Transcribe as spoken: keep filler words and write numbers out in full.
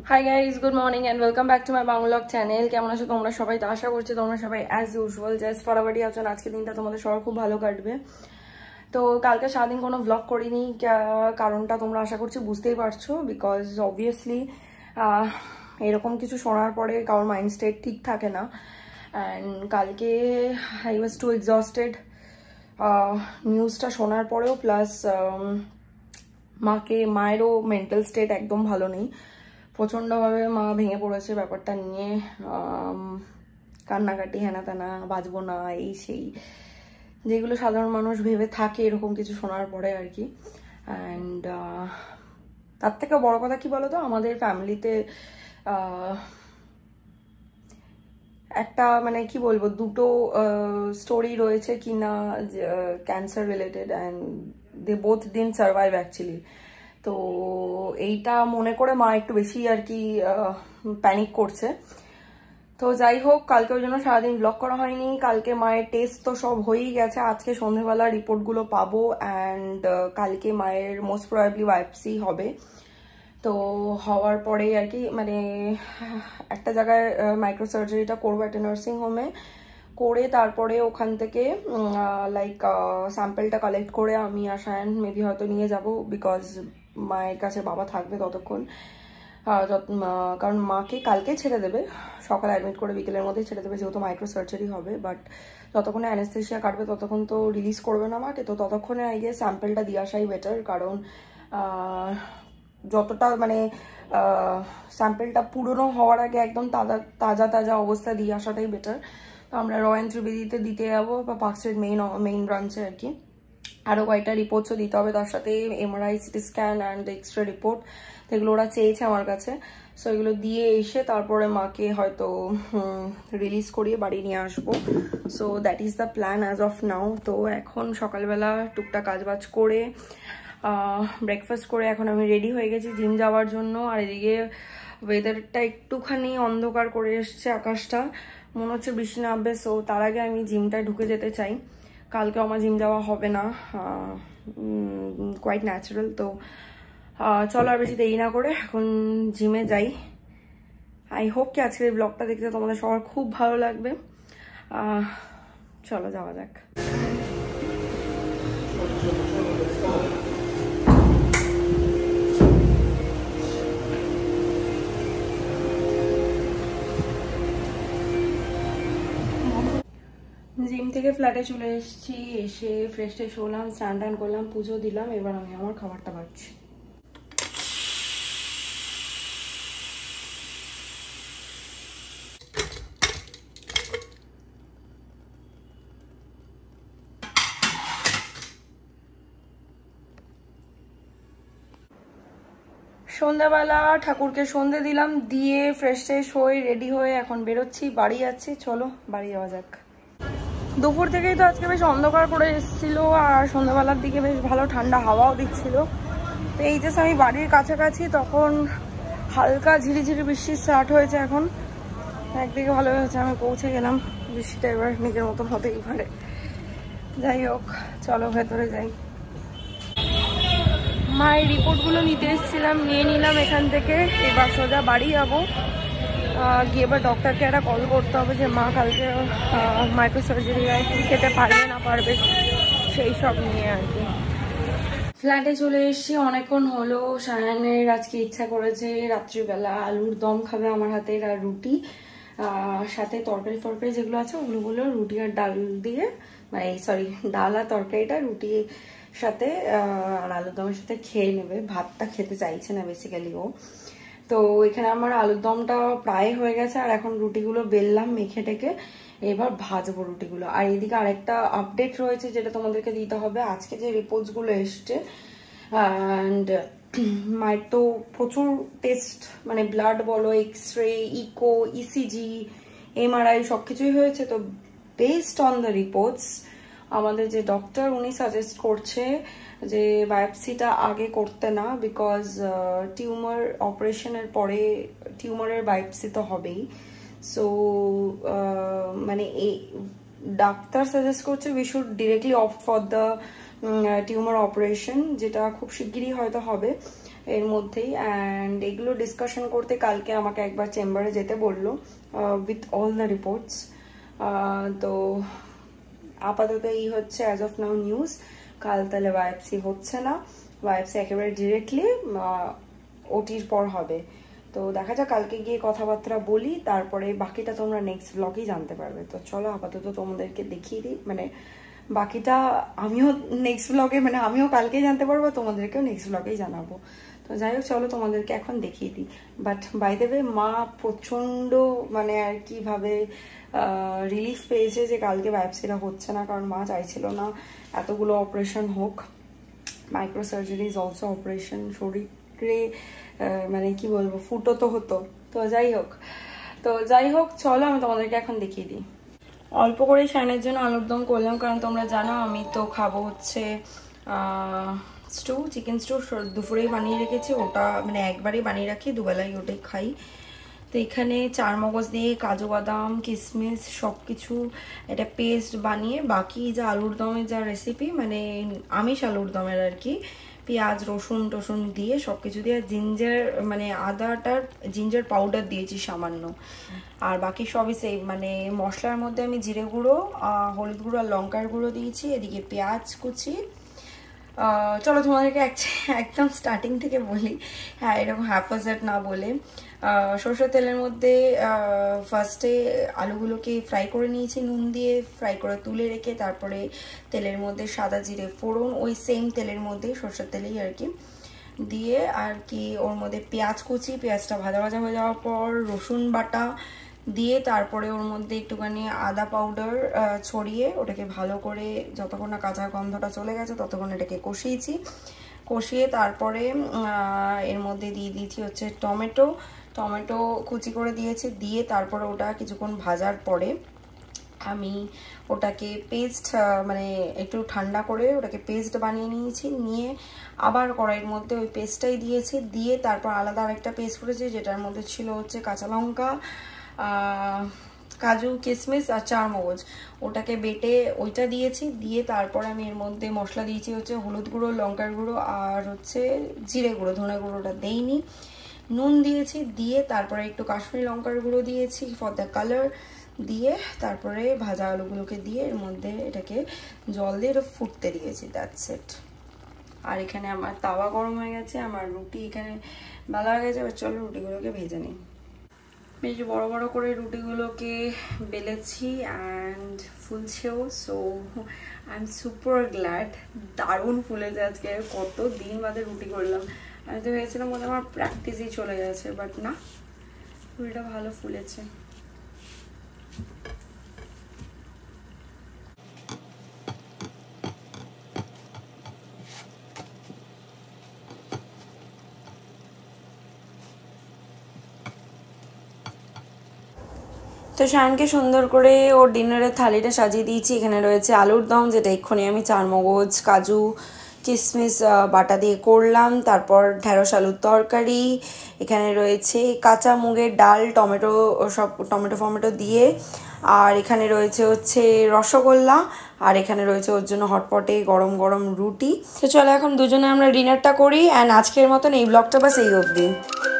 High guys, good morning and welcome back to my vlog channel. কেমন আছো তোমরা সবাই? তো আশা করছি তোমরা সবাই অ্যাজ ইউজুয়াল জাস্ট ফটাফটি আছো। আজকে দিনটা তোমাদের সবার খুব ভালো কাটবে। তো কালকে সারাদিন কোনো ভ্লগ করিনি, কারণটা তোমরা আশা করছি বুঝতেই পারছো, বিকজ অবভিয়াসলি এরকম কিছু শোনার পরে কারোর মাইন্ড স্টেট ঠিক থাকে না। অ্যান্ড কালকে আই ওয়াজ টু এক্সস্টেড নিউজটা শোনার পরেও, প্লাস মাকে মায়েরও মেন্টাল স্টেট একদম ভালো নেই। প্রচণ্ডভাবে মা ভেঙে পড়েছে ব্যাপারটা নিয়ে, কান্নাকাটি, হেনা তেনা, বাঁচবো না, এই সেই, যেগুলো সাধারণ মানুষ ভেবে থাকে এরকম কিছু শোনার পরে আর কি। অ্যান্ড তার থেকে বড় কথা কি বলতো, আমাদের ফ্যামিলিতে একটা মানে কি বলবো, দুটো স্টোরি রয়েছে কিনা cancer related, and they both didn't survive actually. তো এইটা মনে করে মা একটু বেশি আর কি প্যানিক করছে। তো যাই হোক, কালকে ওই জন্য সারাদিন ব্লগ করা হয়নি। কালকে মায়ের টেস্ট তো সব হয়েই গেছে, আজকে সন্ধ্যেবেলা রিপোর্টগুলো পাবো। অ্যান্ড কালকে মায়ের মোস্ট প্রবাবলি বায়োপসি হবে। তো হওয়ার পরে আর কি মানে একটা জায়গায় মাইক্রো সার্জারিটা করবো একটা নার্সিং হোমে, করে তারপরে ওখান থেকে লাইক স্যাম্পেলটা কালেক্ট করে আমি আর সায়ান মেবি হয়তো নিয়ে যাব, বিকজ মায়ের কাছে বাবা থাকবে ততক্ষণ। কারণ মাকে কালকে ছেড়ে দেবে, সকালে অ্যাডমিট করে বিকেলের মধ্যেই ছেড়ে দেবে, যেহেতু মাইক্রো সার্জারি হবে। বাট যতক্ষণে অ্যানেস্থেশিয়া কাটবে ততক্ষণ তো রিলিজ করবে না মাকে। তো ততক্ষণে আই গেস স্যাম্পেলটা দিয়ে আসাই বেটার, কারণ যতটা মানে স্যাম্পেলটা পুরনো হওয়ার আগে একদম তাজা তাজা তাজা অবস্থায় দিয়ে আসাটাই বেটার। তো আমরা রয়্যাল ত্রিবেদীতে দিতে যাবো, বা পার্ক স্ট্রিট মেইন মেইন ব্রাঞ্চে আর কি। আরও কয়েকটা রিপোর্টসও দিতে হবে তার সাথে, MRI, CT scan and X ray report, এগুলো ওরা চেয়েছে আমার কাছে। সো এগুলো দিয়ে এসে তারপরে মাকে হয়তো রিলিজ করিয়ে বাড়ি নিয়ে আসবো। So that is the plan as of now. তো এখন সকালবেলা টুকটাক কাজবাজ করে ব্রেকফাস্ট করে এখন আমি রেডি হয়ে গেছি জিম যাওয়ার জন্য। আর এদিকে ওয়েদারটা একটুখানি অন্ধকার করে এসছে, আকাশটা মনে হচ্ছে বৃষ্টি নামবে। সো তার আগে আমি জিমটায় ঢুকে যেতে চাই। কালকে আমার জিম যাওয়া হবে না, কোয়াইট ন্যাচারাল। তো চলো আর বেশি দেরি না করে এখন জিমে যাই। আই হোপ কি আজকের এই ব্লগটা দেখতে তোমাদের সবার খুব ভালো লাগবে। চলো যাওয়া যাক। জিম থেকে ফ্ল্যাটে চলে এসেছি, এসে ফ্রেশ ট্রেশ হলাম, স্নান টান করলাম, পুজো দিলাম। এবার আমি আমার খাবারটা বাড়ছি। সন্ধ্যাবেলা ঠাকুরকে সন্ধে দিলাম, দিয়ে ফ্রেশ ট্রেশ হয়ে রেডি হয়ে এখন বেরোচ্ছি, বাড়ি যাচ্ছি। চলো বাড়ি যাওয়া যাক। দুপুর থেকেই তো আজকে বেশ অন্ধকার করে এসেছিল, আর সন্ধ্যাবেলার দিকে বেশ ভালো ঠান্ডা হাওয়াও দিচ্ছিল। তো এই যে আমি বাড়ির কাছাকাছি, তখন হালকা ঝিরিঝিরি বৃষ্টি স্টার্ট হয়েছে। এখন একদিকে ভালো হয়েছে, আমি পৌঁছে গেলাম। বৃষ্টিটা এবার নিজের মতন হতেই পারে। যাই হোক, চলো ভেতরে যাই। মায়ের রিপোর্টগুলো নিতে এসেছিলাম, নিয়ে নিলাম এখান থেকে। এবার সোজা বাড়ি যাবো, গিয়ে এবার ডক্টরকে একটা কল করতে হবে যে মা কালকে মাইক্রো সার্জারি কি খেতে পারবে না পারবে, সেই সব নিয়ে আর কি। ফ্ল্যাটে চলে এসেছি, অনেকক্ষণ হলো। সায়ানের আজকে ইচ্ছা করেছে রাত্রিবেলা আলুর দম খাবে আমার হাতের, আর রুটি সাথে তরকারি ফরকারি যেগুলো আছে ওগুলো রুটি আর ডাল দিয়ে, মানে সরি ডাল আর তরকারিটা রুটি সাথে আর আলুর দমের সাথে খেয়ে নেবে। ভাতটা খেতে চাইছে না বেসিক্যালি ও। তো এখানে আমার আলুর দমটা প্রায় হয়ে গেছে, আর এখন রুটিগুলো বেললাম মেখে টেকে, এবার ভাজবো রুটিগুলো। আর এইদিকে আরেকটা আপডেট রয়েছে যেটা তোমাদেরকে দিতে হবে। আজকে যে রিপোর্টসগুলো এসছে, অ্যান্ড মায়ের তো প্রচুর টেস্ট, মানে ব্লাড বলো, X ray, eco, ECG, MRI সব কিছুই হয়েছে। তো বেসড অন দ্য রিপোর্টস আমাদের যে ডক্টর উনি সাজেস্ট করছে যে বায়োপসিটা আগে করতে না, বিকজ টিউমার অপারেশনের পরে টিউমারের বায়োপসি তো হবেই। সো মানে এই ডাক্তার সাজেস্ট করছে we should directly op for the tumour operation, যেটা খুব শিগগিরই হয়তো হবে। এর মধ্যেই। অ্যান্ড এগুলো ডিসকাশন করতে কালকে আমাকে একবার চেম্বারে যেতে বললো উইথ অল দ্য রিপোর্টস। তো আপাতত এই হচ্ছে অ্যাজ অফ নাও নিউজ। কাল তাহলে বায়োপসি হচ্ছে না, বায়োপসি একেবারে ডিরেক্টলি ওটির পর হবে। তো দেখা যাক, কালকে গিয়ে কথাবার্তা বলি, তারপরে বাকিটা তোমরা নেক্সট ব্লগেই জানতে পারবে। তো চলো আপাতত তোমাদেরকে দেখিয়ে দিই, মানে বাকিটা আমিও নেক্সট ব্লগে, মানে আমিও কালকে জানতে পারবো, তোমাদেরকেও নেক্সট ব্লগেই জানাবো। তো যাই হোক চলো তোমাদেরকে এখন দেখিয়ে দিই। বাট বাই দ্য ওয়ে মা প্রচণ্ড মানে আর কিভাবে রিলিফ পেয়েছে যে কালকে বায়োপসিটা হচ্ছে না, কারণ মা চাইছিল না এতগুলো অপারেশন হোক। Micro surgery is also operation, শরীরে মানে কি বলবো ফুটো তো হতো। তো যাই হোক তো যাই হোক চলো আমি তোমাদেরকে এখন দেখিয়ে দিই। অল্প করে শানের জন্য আলুর দম করলাম, কারণ তোমরা জানো আমি তো খাবো হচ্ছে স্টু, চিকেন স্টু দুপুরেই বানিয়ে রেখেছি। ওটা মানে একবারই বানিয়ে রাখি, দুবেলাই ওটাই খাই। তো এখানে চার মগজ দিয়ে কাজু বাদাম কিশমিশ সব কিছু এটা পেস্ট বানিয়ে, বাকি যা আলুর দমের যা রেসিপি মানে আমিষ আলুর দমের আর কি, পেঁয়াজ রসুন টসুন দিয়ে সব কিছু দিয়ে, জিঞ্জার মানে আদাটার জিঞ্জার পাউডার দিয়েছি সামান্য, আর বাকি সবই সেই মানে মশলার মধ্যে আমি জিরে গুঁড়ো, হলুদ গুঁড়ো আর লঙ্কার গুঁড়ো দিয়েছি। এদিকে পেঁয়াজ কুচি। চলো তোমাদেরকে একদম স্টার্টিং থেকে বলি, হ্যাঁ এরকম হ্যাফাজার্ড না বলে। সরষের তেলের মধ্যে ফার্স্টে আলুগুলোকে ফ্রাই করে নিয়েছি নুন দিয়ে, ফ্রাই করে তুলে রেখে তারপরে তেলের মধ্যে সাদা জিরে ফোড়ন, ওই সেম তেলের মধ্যে সরষের তেলেই আর কি দিয়ে, আর কি ওর মধ্যে পেঁয়াজ কুচি, পেঁয়াজটা ভাজা ভাজা হয়ে যাওয়ার পর রসুন বাটা দিয়ে, তারপরে ওর মধ্যে একটুখানি আদা পাউডার ছড়িয়ে ওটাকে ভালো করে যতক্ষণ না কাঁচা গন্ধটা চলে গেছে ততক্ষণ এটাকে কষিয়েছি। কষিয়ে তারপরে এর মধ্যে দিয়ে দিয়েছি হচ্ছে টমেটো, টমেটো কুচি করে দিয়েছি, দিয়ে তারপরে ওটা কিছুক্ষণ ভাজার পরে আমি ওটাকে পেস্ট মানে একটু ঠান্ডা করে ওটাকে পেস্ট বানিয়ে নিয়েছি। নিয়ে আবার কড়াইয়ের মধ্যে ওই পেস্টটাই দিয়েছি, দিয়ে তারপর আলাদা আরেকটা পেস্ট করেছি যেটার মধ্যে ছিল হচ্ছে কাঁচা লঙ্কা, কাজু কিশমিশ আর চার মগজ, ওটাকে বেটে ওইটা দিয়েছি। দিয়ে তারপরে আমি এর মধ্যে মশলা দিয়েছি হচ্ছে হলুদ গুঁড়ো, লঙ্কার গুঁড়ো আর হচ্ছে জিরে গুঁড়ো, ধনে গুঁড়োটা দেইনি, নুন দিয়েছি। দিয়ে তারপরে একটু কাশ্মীরি লঙ্কার গুঁড়ো দিয়েছি ফর দ্য কালার, দিয়ে তারপরে ভাজা আলুগুলোকে দিয়ে এর মধ্যে এটাকে জল দিয়ে এটা ফুটতে দিয়েছি। That's it. আর এখানে আমার তাওয়া গরম হয়ে গেছে, আমার রুটি এখানে বেলা হয়ে গেছে। এবার চলো রুটিগুলোকে ভেজে নিই। বেশ বড় বড় করে রুটিগুলোকে বেলেছি অ্যান্ড ফুলছেও। So I am super glad, দারুণ ফুলেছে আজকে। কত দিন বাদে রুটি করলাম, আমি তো ভেবেছিলাম মনে আমার প্র্যাকটিসই চলে গেছে, বাট না, রুটিটা ভালো ফুলেছে। তো শায়নকে সুন্দর করে ওর ডিনারের থালিটা সাজিয়ে দিয়েছি। এখানে রয়েছে আলুর দম, যেটা এক্ষুনি আমি চার মগজ কাজু কিশমিশ বাটা দিয়ে করলাম। তারপর ঢেঁড়স আলুর তরকারি, এখানে রয়েছে কাঁচা মুগের ডাল, টমেটো সব টমেটো ফমেটো দিয়ে, আর এখানে রয়েছে হচ্ছে রসগোল্লা, আর এখানে রয়েছে ওর জন্য হটপটে গরম গরম রুটি। তো চলো এখন দুজনে আমরা ডিনারটা করি। অ্যান্ড আজকের মতন এই ব্লগটা বাস এই অবধি।